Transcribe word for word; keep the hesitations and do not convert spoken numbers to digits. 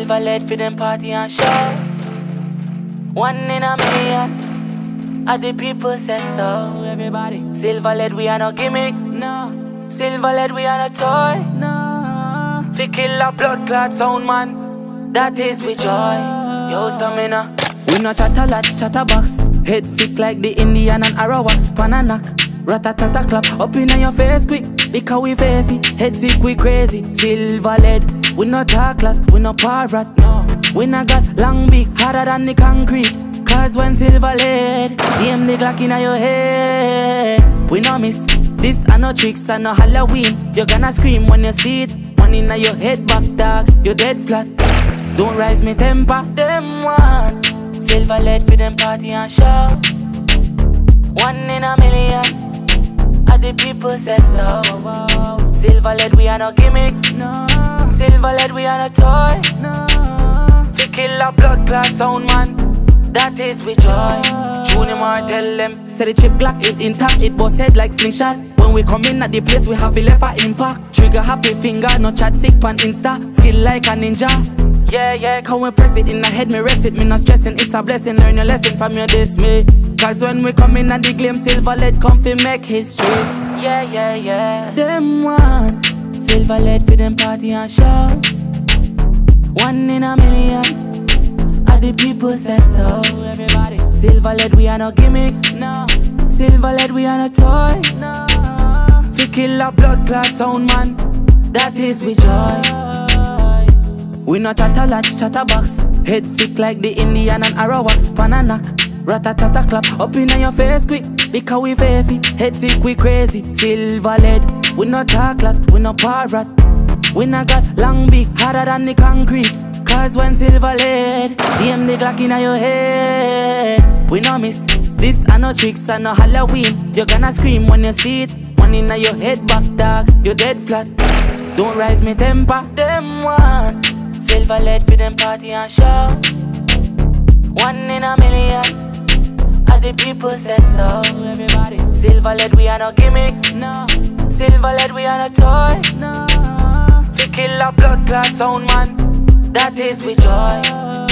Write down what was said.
Silva lead for them party and show. One in a million. All the people say so. Everybody. Silva lead, we are no gimmick. No. Silva lead, we are no toy. No. Fi kill a blood clot sound man. That is with joy. Yo, stamina. We no chatter lots, chatter box. Head sick like the Indian and Arawaks. Pananak. Ratatata clap up in your face quick. Because we face it. Head sick, we crazy. Silva lead. We no talk lot, we no parrot. No. We no got long big, harder than the concrete. Cause when Silva lead, aim the Glock in your head. We no miss. This are no tricks and no Halloween. You gonna scream when you see it. One in your head back dog, you dead flat. Don't rise me temper. Them one. Silva lead for them party and show. One in a million. All the people say so. Silva lead, we are no gimmick. No. Silva lead, we are no toy. No. Fi kill a blood clot sound man. That is with joy. Junior Mar tell them. Say the chip Glock it intact, it boss head like slingshot. When we come in at the place, we have a left a impact. Trigger happy finger, no chat sick pan insta. Skill like a ninja. Yeah, yeah, come we press it in the head, me rest it. Me not stressing, it's a blessing. Learn your lesson from your dismay. Cause when we come in at the gleam, Silva lead come fi make history. Yeah, yeah, yeah. Them one. Silva lead for them party and show. One in a million. All the people say so. Everybody. Silva lead, we are no gimmick. No. Silva lead, we are no toy. No. Fi kill a blood clot sound man. That is with joy. We no chatter lots, chatter box. Head sick like the Indian and Arawaks. Pananak. Ratatata clap up in your face quick. Because we face it. Head sick, we crazy. Silva lead. We no talk lot, we no parrot. We no got long big, harder than the concrete. Cause when Silva lead, aim the Glock in your head. We no miss. This are no tricks and no Halloween. You gonna scream when you see it. One in your head back dog, you dead flat. Don't rise me temper. Them one. Silva lead for them party and show. One in a million. All the people say so. Everybody. Silva lead, we are no gimmick. No. Silva lead, we are no toy. No. Fi kill a blood clot sound man. That is with joy.